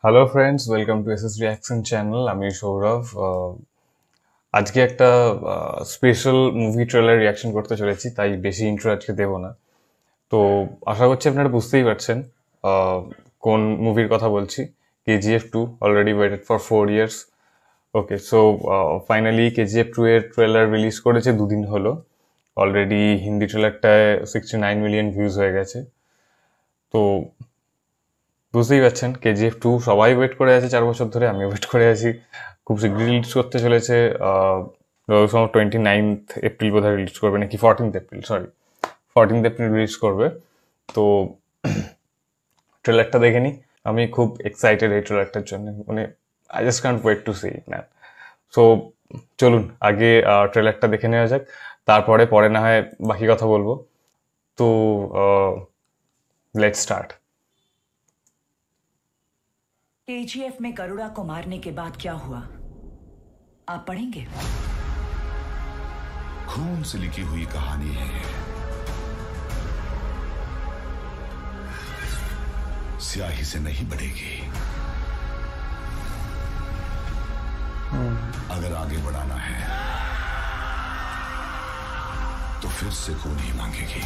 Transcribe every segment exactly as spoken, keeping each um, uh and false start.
Hello friends, welcome to S S reaction channel. আমি সৌরভ। আজকে একটা স্পেশাল মুভি ট্রেলার রিয়াকশন করতে চলেছি, তাই বেশি ইন্ট্রো আজকে দেবো না। তো আশা করছি আপনারা বুঝতেই পারছেন আহ, কোন মুভির কথা বলছি। KGF two already waited for four years. Okay, so finally KGF two এর ট্রেলার রিলিজ করেছে দুদিন হলো। অলরেডি হিন্দি ট্রেলারটায় সিক্সটি নাইন মিলিয়ন ভিউজ হয়ে গেছে। তো বুঝতেই পারছেন কেজিএফ টু সবাই ওয়েট করে আছে, চার বছর ধরে আমিও ওয়েট করে আছি। খুব শীঘ্রই রিলিজ করতে চলেছে, টোয়েন্টি নাইনথ এপ্রিল বোধহয় রিলিজ করবে, নাকি fourteenth April, sorry fourteenth April release করবে। তো ট্রেলারটা দেখে নিই, আমি খুব এক্সাইটেড এই ট্রেলারটার জন্য, মানে I just can't wait to see না। সো চলুন আগে ট্রেলারটা দেখে নেওয়া যাক, তারপরে পরে না হয় বাকি কথা বলবো। তো লেটস স্টার্ট। केजीएफ में गरुड़ा को मारने के बाद क्या हुआ आप पढ़ेंगे? खून से लिखी हुई कहानी है। स्याही से नहीं बढ़ेगी। अगर आगे बढ़ाना है तो फिर से खून ही मांगेगी।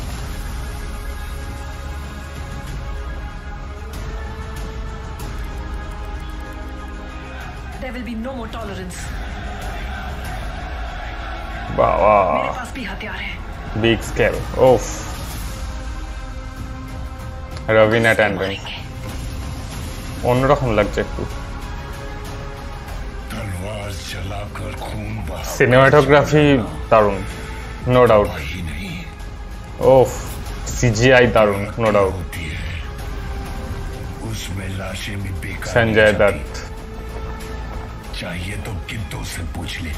There will be no more tolerance. वाह वाह, मेरे पास भी हथियार है। Big scale. ओफ, रवीना टैंडन অন্যরকম লাগছে একটু। तलवार चलाकर खून बहा। সিনেমাটোগ্রাফি দারুণ, নো ডাউট। ওফ, সিজিআই দারুণ, নো ডাউট। उसमें लाशें भी बेकार। संजय दत्त चाहिए तो गिद्धों से पूछ ले।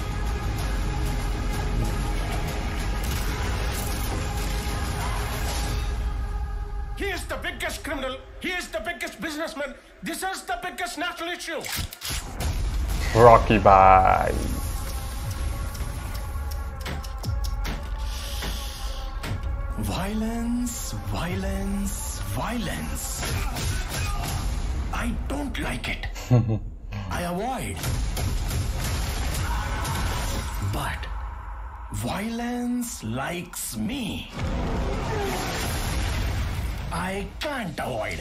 He is the biggest criminal. He is the biggest businessman. This is the biggest national issue. Rocky Bhai, Violence, violence, violence. I don't like it. I avoid. But violence likes me. I can't avoid.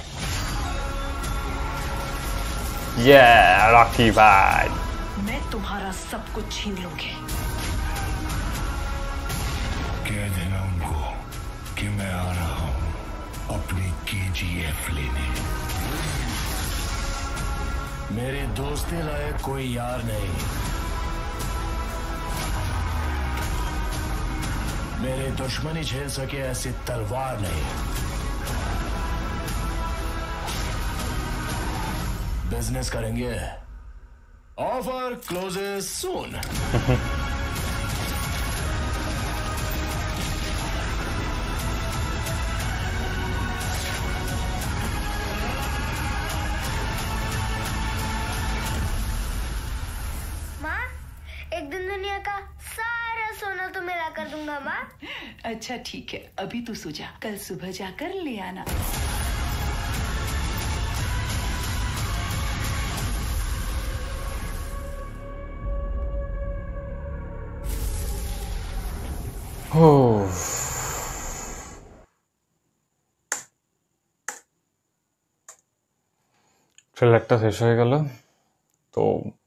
ये Rocky Bhai. मैं तुम्हारा सब कुछ छीन लूंगी। कह देना उनको कि मैं आ रहा हूं अपनी केजीएफ लेने। मेरे दोस्ती लायक कोई यार नहीं। मेरे दुश्मनी झेल सके ऐसी तलवार नहीं। बिजनेस करेंगे। Offer closes soon. एक दिन दुनिया का सारा सोना तो मेरा कर दूंगा माँ। अच्छा ठीक है, अभी तू सो जा, कल सुबह जाकर ले आना। ট্রেলারটা শেষ হয়ে গেল। তো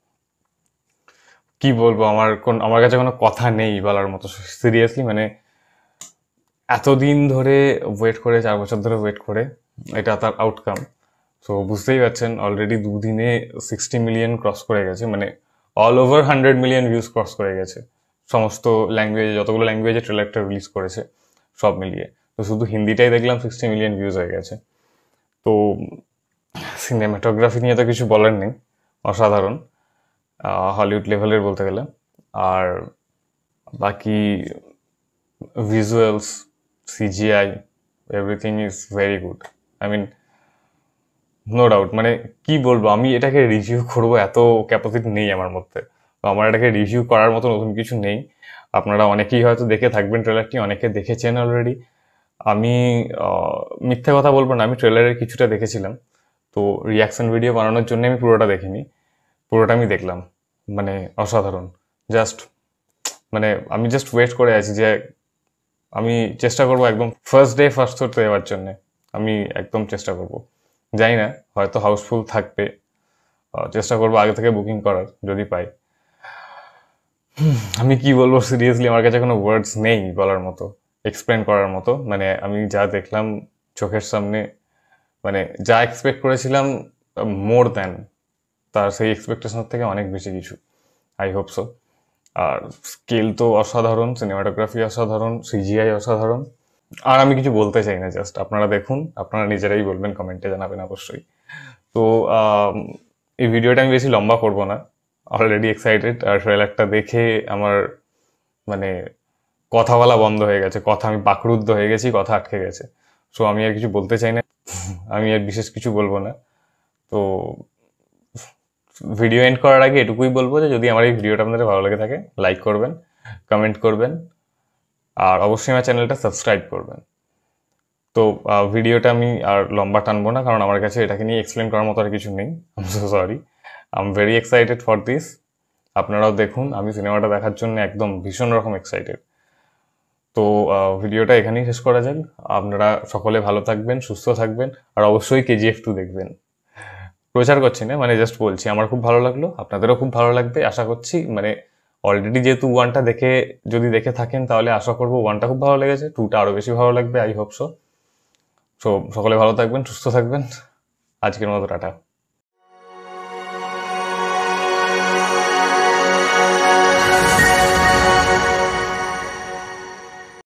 কি বলবো, আমার কোন আমার কাছে কোনো কথা নেই বলার মতো, সিরিয়াসলি। মানে এতদিন ধরে ওয়েট করে, চার বছর ধরে ওয়েট করে, এটা তার আউটকাম। সো বুঝতেই পারছেন অলরেডি দুদিনে সিক্সটি মিলিয়ন ক্রস করে গেছে, মানে all over hundred million views cross করে গেছে সমস্ত ল্যাঙ্গুয়েজে, যতগুলো ল্যাঙ্গুয়েজে ট্রেলারটা রিলিজ করেছে সব মিলিয়ে। তো শুধু হিন্দিটাই দেখলাম সিক্সটি মিলিয়ন ভিউজ হয়ে গেছে। তো সিনেমাটোগ্রাফি নিয়ে তো কিছু বলার নেই, অসাধারণ, হলিউড লেভেলের বলতে গেলে। আর বাকি visuals, CGI, everything is very good. I mean no doubt. মানে কি বলবো, আমি এটাকে রিভিউ করবো এত ক্যাপাসিটি নেই আমার মধ্যে। আমার এটাকে রিভিউ করার মতো নতুন কিছু নেই। আপনারা অনেকেই হয়তো দেখে থাকবেন ট্রেলারটি, অনেকে দেখেছেন অলরেডি। আমি মিথ্যে কথা বলবো না, আমি ট্রেলারের কিছুটা দেখেছিলাম। তো রিয়াকশন ভিডিও বানানোর জন্য আমি পুরোটা দেখিনি, পুরোটা আমি দেখলাম, মানে অসাধারণ। জাস্ট মানে আমি জাস্ট ওয়েট করে আছি যে আমি চেষ্টা করব একদম ফার্স্ট ডে ফার্স্ট শোতে যাওয়ার জন্য। আমি একদম চেষ্টা করব, জানি না হয়তো হাউসফুল থাকবে, চেষ্টা করবো আগে থেকে বুকিং করার যদি পাই। আমি কি বলবো, সিরিয়াসলি আমার কাছে কোনো ওয়ার্ডস নেই বলার মতো, এক্সপ্লেন করার মতো। মানে আমি যা দেখলাম চোখের সামনে, মানে যা এক্সপেক্ট করেছিলাম মোর দ্যান, তার সেই এক্সপেকটেশনের থেকে অনেক বেশি কিছু, আই হোপ সো। আর স্কেল তো অসাধারণ, সিনেমাটোগ্রাফি অসাধারণ, সিজিআই অসাধারণ। আর আমি কিছু বলতে চাই না, জাস্ট আপনারা দেখুন, আপনারা নিজেরাই বলবেন, কমেন্টে জানাবেন অবশ্যই। তো এই ভিডিওটা আমি বেশি লম্বা করব না, অলরেডি এক্সাইটেড। আর ট্রেলারটা দেখে আমার মানে কথা বলা বন্ধ হয়ে গেছে, কথা আমি বাকরুদ্ধ হয়ে গেছি, কথা আটকে গেছে। সো আমি আর কিছু বলতে চাই না, আমি আর বিশেষ কিছু বলবো না। তো ভিডিও এন্ড করার আগে এটুকুই বলবো যে যদি আমার এই ভিডিওটা আপনাদের ভালো লেগে থাকে লাইক করবেন, কমেন্ট করবেন, আর অবশ্যই আমার চ্যানেলটা সাবস্ক্রাইব করবেন। তো ভিডিওটা আমি আর লম্বা টানবো না, কারণ আমার কাছে এটাকে নিয়ে এক্সপ্লেন করার মতো আর কিছু নেই। I am so sorry, I am very excited for this. আপনারাও দেখুন, আমি সিনেমাটা দেখার জন্য একদম ভীষণ রকম এক্সাইটেড। তো ভিডিওটা এখানেই শেষ করা যাক। আপনারা সকলে ভালো থাকবেন, সুস্থ থাকবেন, আর অবশ্যই কেজিএফ টু দেখবেন। প্রচার করছি না, মানে জাস্ট বলছি আমার খুব ভালো লাগলো, আপনাদেরও খুব ভালো লাগবে আশা করছি। মানে অলরেডি যেহেতু ওয়ানটা দেখে যদি দেখে থাকেন তাহলে আশা করবো ওয়ানটা খুব ভালো লেগেছে, টুটা আরও বেশি ভালো লাগবে, আই হোপ সো। সো সকলে ভালো থাকবেন, সুস্থ থাকবেন, আজকের মতো টাটা।